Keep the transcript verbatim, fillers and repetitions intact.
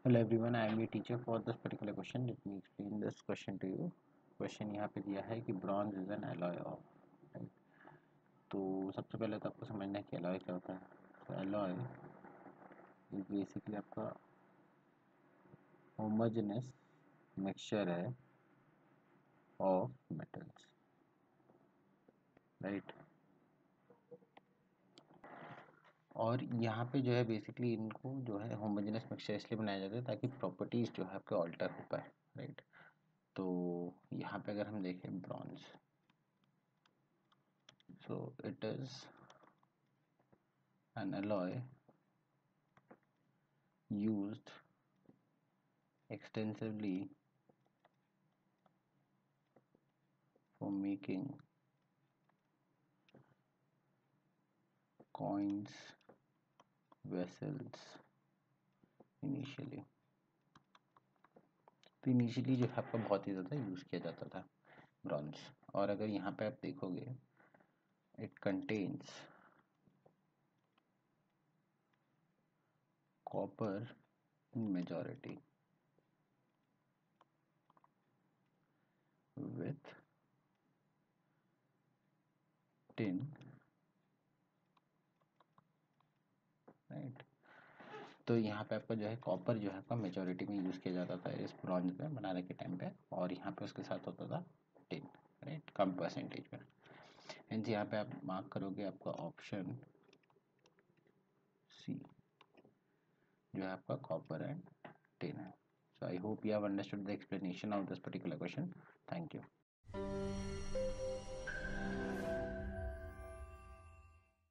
Hello everyone, I am your teacher for this particular question. Let me explain this question to you. Question यहाँ पे दिया है कि bronze is an alloy of, right? तो सबसे पहले तो आपको समझना है कि alloy क्या होता है. तो alloy is basically आपका homogeneous mixture है of metals, right? और यहाँ पे जो है बेसिकली इनको जो है होमोजेनस मिक्सचर इसलिए बनाया जाता है ताकि प्रॉपर्टीज जो है आपके ऑल्टर हो पाए, राइट? तो यहाँ पे अगर हम देखें bronze, so it is an alloy used extensively for making coins, vessels initially. तो इनिशियली जो है आपका बहुत ही ज़्यादा यूज़ किया जाता था ब्रॉन्ज. और अगर यहाँ पे आप देखोगे it contains copper in majority with tin, right? तो यहाँ पे आपका जो है कॉपर जो है आपका मेजोरिटी में यूज़ किया जाता था इस ब्रॉन्ज में बनाने के टाइम पे, और यहाँ पे उसके साथ होता था टिन, राइट, कम परसेंटेज में. एंड यहाँ पे आप मार्क करोगे आपका ऑप्शन सी जो है आपका कॉपर एंड टिन है. So I hope you have understood the explanation of this particular question. Thank you.